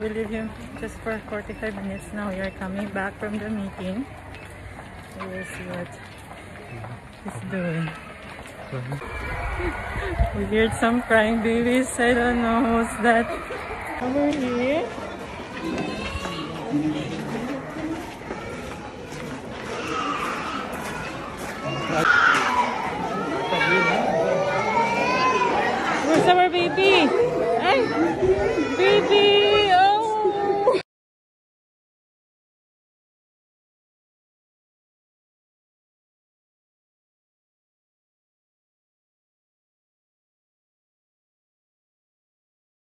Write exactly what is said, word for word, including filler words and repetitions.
We leave him just for forty-five minutes. Now we are coming back from the meeting. We will see what he's doing. We heard some crying babies. I don't know who's that. Over here.